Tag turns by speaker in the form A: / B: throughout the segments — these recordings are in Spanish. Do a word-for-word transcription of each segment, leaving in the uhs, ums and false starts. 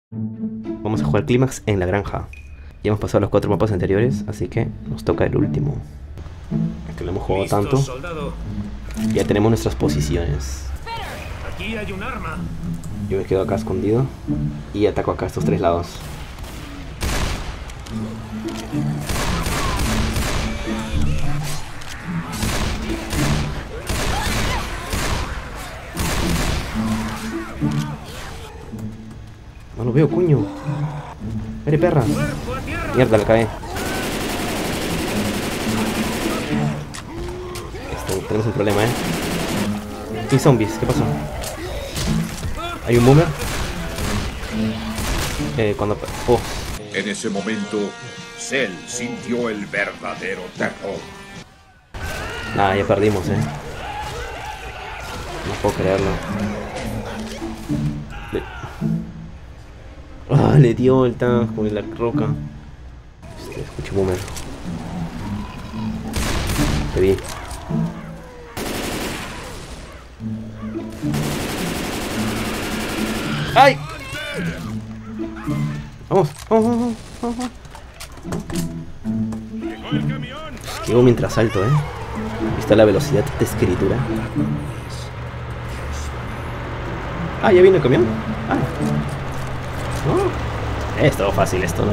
A: Vamos a jugar Clímax en la granja. Ya hemos pasado los cuatro mapas anteriores, así que nos toca el último. Que lo hemos jugado
B: Listo,
A: tanto.
B: soldado.
A: Ya tenemos nuestras posiciones.
B: Aquí hay un arma.
A: Yo me quedo acá escondido y ataco acá a estos tres lados. No lo veo, cuño. ¡Eres perra!
B: Cuerpo a tierra.
A: Mierda, le cae. Esto, tenemos un problema, eh. Y zombies, ¿qué pasó? Hay un boomer. Eh, cuando... Oh,
C: En ese momento, Cell sintió el verdadero terror.
A: nada, ya perdimos, eh. No puedo creerlo. Le... Ah, le dio el tank con la roca. Este, escucho boomer. Te vi. ¡Ay! Vamos, vamos, vamos, vamos, vamos. Esquivo mientras salto, eh. ¿Viste la velocidad de escritura? Ah, ya vino el camión. Ah. No. Es todo fácil esto, ¿no?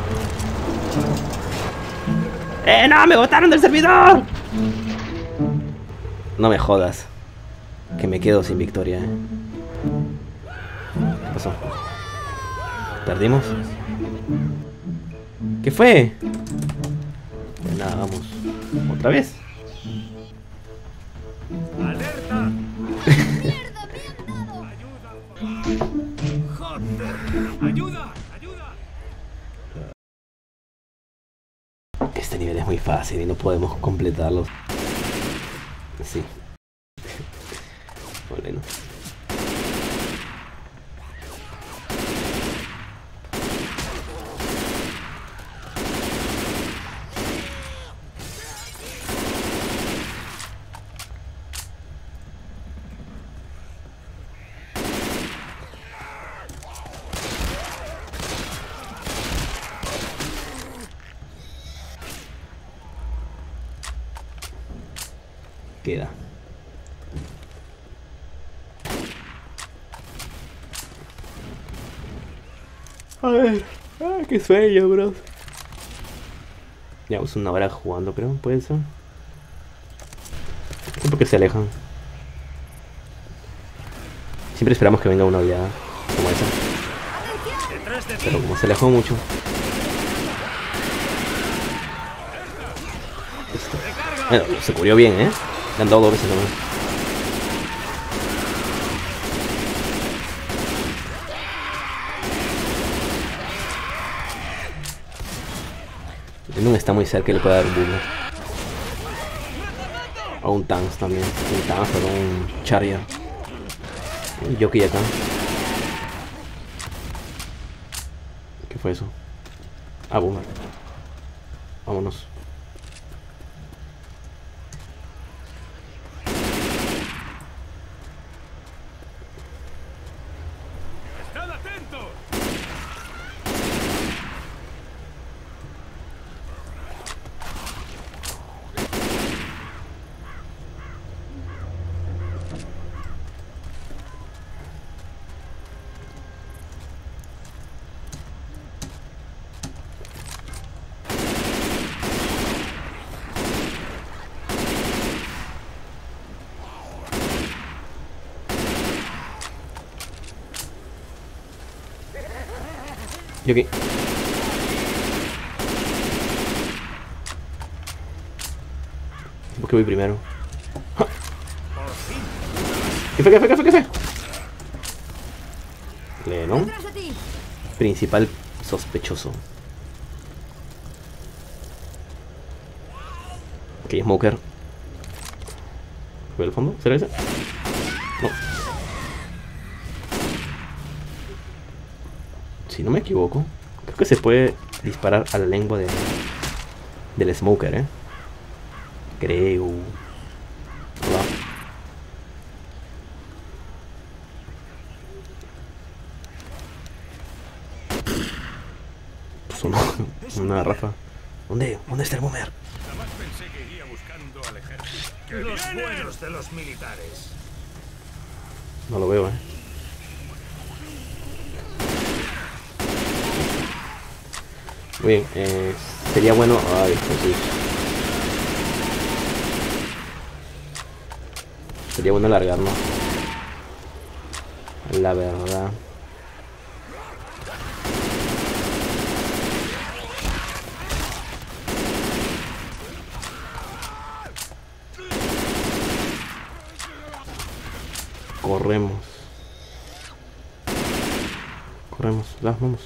A: ¡Eh, no! ¡Me botaron del servidor! No me jodas. Que me quedo sin victoria, eh. ¿Qué pasó? ¿Perdimos? ¿Qué fue? Pues nada, vamos. ¿Otra vez?
B: ¡Alerta! ¡Ayuda! ¡Ayuda!
A: Este nivel es muy fácil y no podemos completarlo. Sí. Bueno. Queda. Ay, ay, qué sueño, bro. Llevamos una hora jugando, creo, puede ser. Es porque se alejan. Siempre esperamos que venga una oleada como esa.
B: ¡Detrás de ti!
A: Pero como se alejó mucho. Esto. Bueno, se cubrió bien, ¿eh? Le han dado dos veces nomás. No está muy cerca y le puede dar un boomer. O un tanks también. Un tanks o un charger. Un jockey acá. ¿Qué fue eso? Ah, boomer. Vámonos.
B: ¡Estad atentos!
A: Jockey. ¿Por qué voy primero? ¡Ja! ¿Qué fue? ¿Qué fue? ¿Qué fue? ¿Qué fue? Lennon. Principal sospechoso. Ok, Smoker. ¿Fue el fondo? ¿Será ese? No. Si no me equivoco, creo que se puede disparar a la lengua de, del Smoker, ¿eh? Creo. Hola. uno. Una garrafa. ¿Dónde? ¿Dónde está el boomer?
B: Jamás pensé que iría buscando al ejército.
D: Los buenos de los militares.
A: No lo veo, eh. Muy bien, eh, sería bueno... Ay, pues sí. Sería bueno alargarnos. La verdad. Corremos. Corremos, las vamos.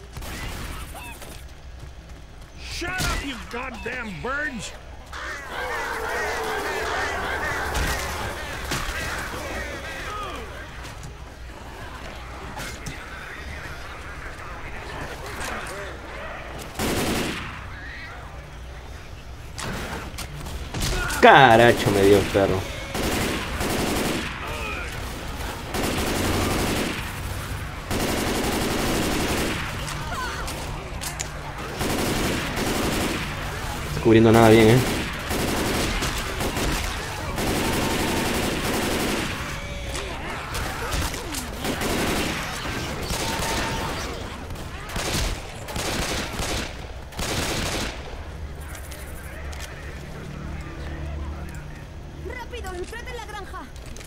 D: Shut up, you goddamn birds!
A: Caracho me dio el perro. No estoy cubriendo nada bien, eh.
E: ¡Rápido! ¡Entrad en la granja!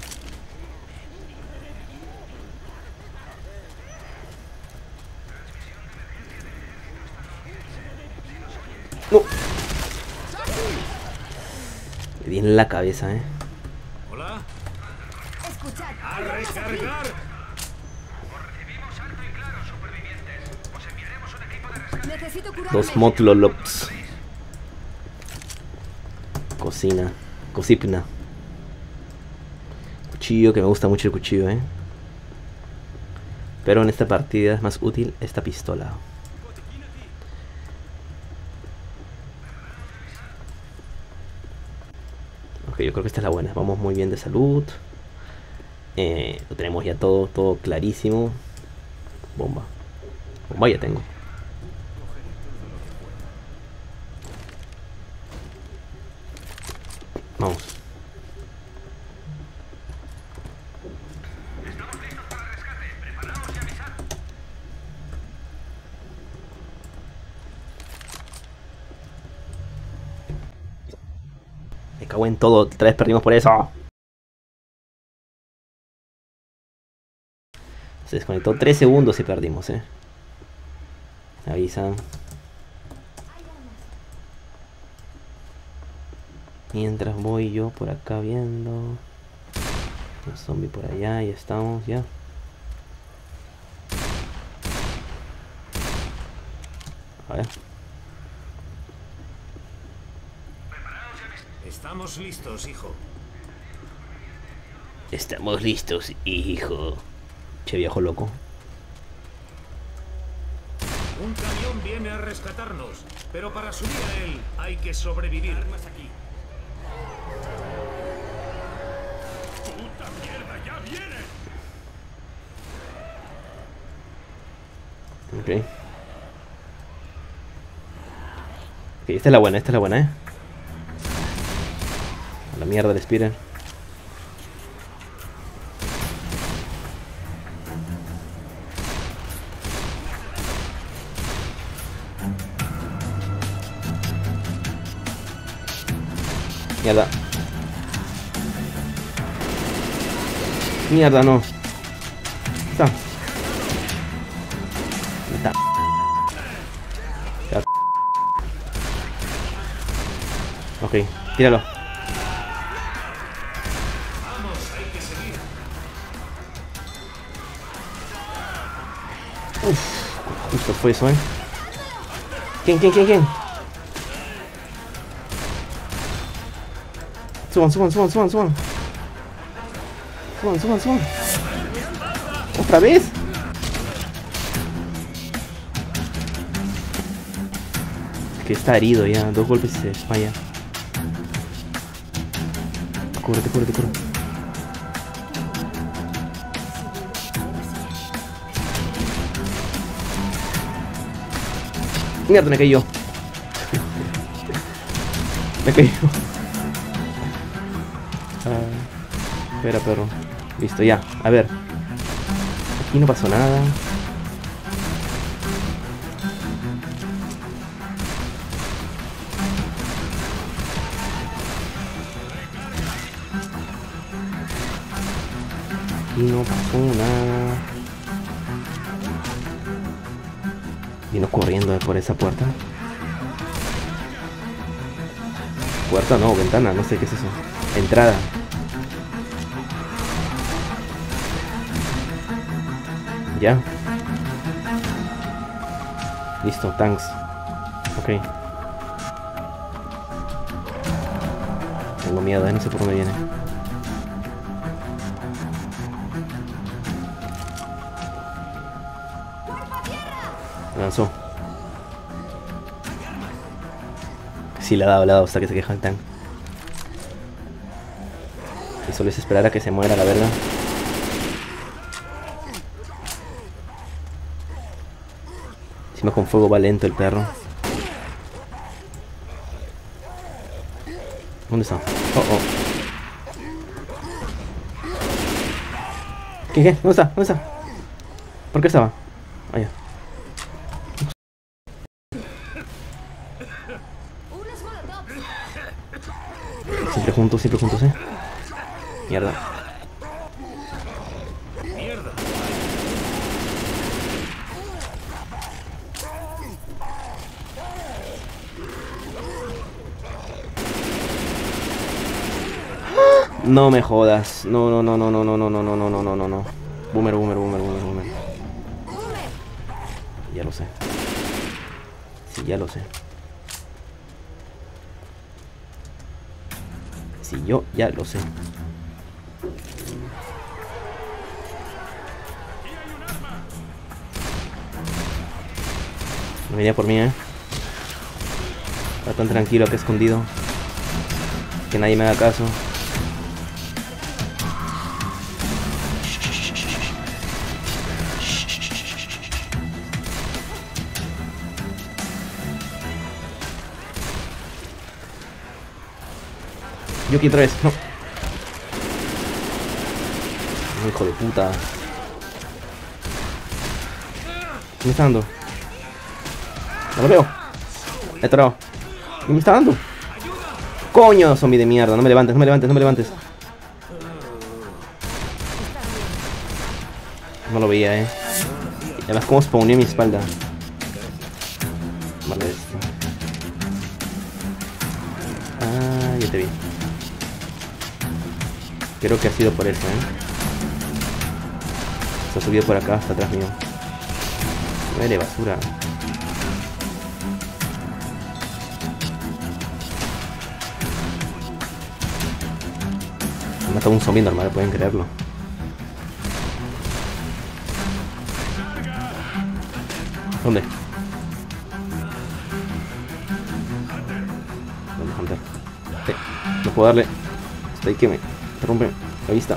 A: No. Le di en la cabeza, eh.
B: Hola.
E: ¡Escuchad!
B: A recargar.
E: Necesito curarme.
A: Dos motlolops. Cocina. Cocipna. Cuchillo, que me gusta mucho el cuchillo, eh. Pero en esta partida es más útil esta pistola. Ok, yo creo que esta es la buena. Vamos muy bien de salud. Eh, lo tenemos ya todo, todo clarísimo. Bomba. Bomba ya tengo. Vamos. Me cago en todo, otra vez perdimos por eso. Se desconectó tres segundos y perdimos, eh. Me avisan. Mientras voy yo por acá viendo. Un zombie por allá, y estamos ya. A ver.
D: Estamos listos, hijo.
A: Estamos listos, hijo. Che viejo loco.
D: Un camión viene a rescatarnos, pero para subir a él hay que sobrevivir.
B: Armas aquí. ¡Puta mierda! ¡Ya viene!
A: Ok. Ok, esta es la buena, esta es la buena, eh. A la mierda el Speeder. Mierda. Mierda, no. Está. Está. Ya. Ok, tíralo.
D: Vamos, hay que seguir.
A: Uf, justo fue eso, eh. ¿Quién, quién, quién, quién? Suban, suban, suban, suban, suban. Suban, suban, suban. ¿Otra vez? Es que está herido ya, dos golpes y se desmaya. Cúrate, cúrate, cúrate. Mierda, me caí yo. Me caí yo. Ah, espera, perro. Listo, ya. A ver. Aquí no pasó nada. Aquí no pasó nada. Vino corriendo por esa puerta. Puerta no, ventana, no sé qué es eso. Entrada. Ya. Listo, tanks. Ok. Tengo miedo, eh, no sé por dónde viene. Lanzó. Sí, le ha dado, le ha dado hasta que se queja el tank. Y solo es esperar a que se muera la verga. Encima con fuego va lento el perro. ¿Dónde está? Oh, oh. ¿Qué, qué? ¿Dónde está? ¿Dónde está? ¿Por qué estaba? Allá. Siempre juntos, siempre juntos, eh. Mierda.
D: Mierda.
A: No me jodas. No, no, no, no, no, no, no, no, no, no, no, no, no, no. Boomer, boomer, boomer, boomer, boomer. Ya lo sé. Sí, ya lo sé. Sí, yo ya lo sé. No venía por mí, eh. Está tan tranquilo acá escondido. Que nadie me haga caso. Yo aquí otra vez, no. Hijo de puta. ¿Qué me está dando? No lo veo. He atorado. ¿Qué me está dando? Coño, zombie de mierda. No me levantes, no me levantes, no me levantes. No lo veía, eh. Y además, cómo spawneó mi espalda. Vale, esto. Ah, ya te vi. Creo que ha sido por eso, eh. Se ha subido por acá, hasta atrás mío. Muere basura. Me ha matado un zombie normal, pueden creerlo. ¿Dónde? ¿Dónde, Hunter? Sí, no puedo darle. Hasta ahí que me rompe la vista.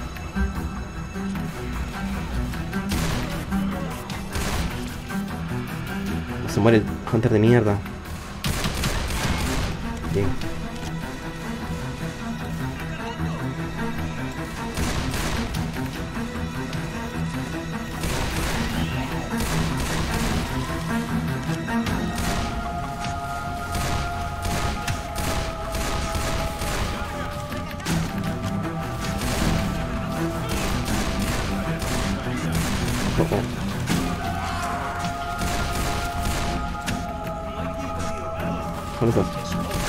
A: Se muere el Hunter de mierda. Bien. Oh, oh. ¿Dónde estás?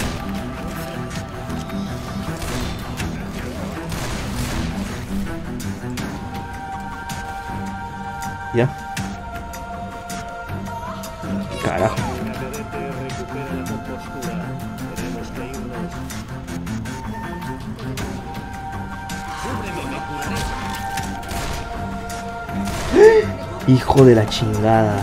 A: Ya. Carajo.
D: Cadete, recupera la compostura. Tenemos que irnos. Cúbreme, me curaré.
A: Hijo de la chingada.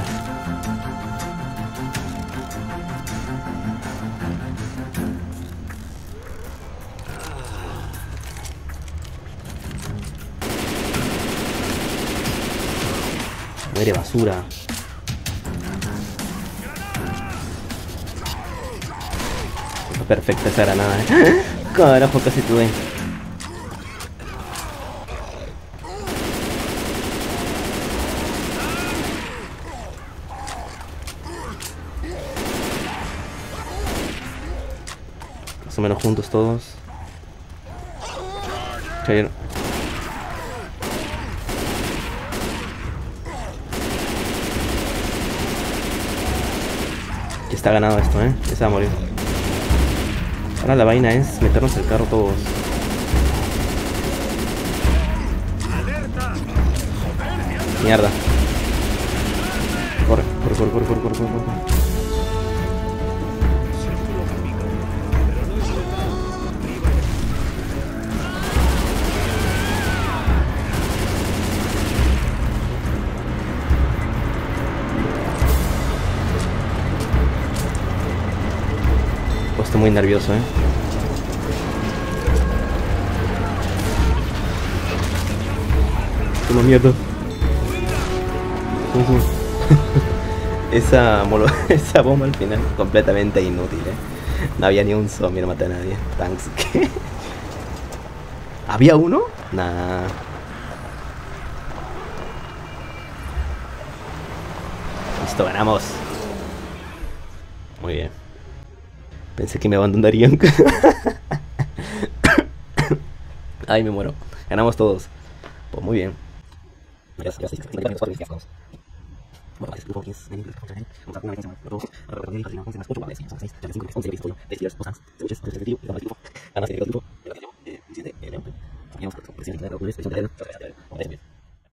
A: Muere basura. perfecta esa granada, eh. Carajo, casi tuve. Más o menos juntos todos. Chayer. Ya está ganado esto, eh. Ya se va a morir. Ahora la vaina es meternos al carro todos. Mierda. Corre, corre, corre, corre, corre, corre, corre, corre. Estoy muy nervioso, eh. Toma mierda. esa, molo esa bomba al final completamente inútil, eh. No había ni un zombie, no maté a nadie. Thanks. ¿Qué? ¿Había uno? Nah. Listo, ganamos. Muy bien. Pensé que me abandonarían. Ay, me muero. Ganamos todos. Pues muy bien.